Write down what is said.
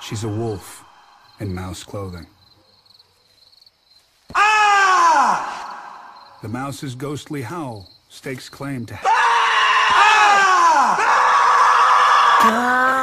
She's a wolf in mouse clothing. Ah! The mouse's ghostly howl stakes claim to... Ah!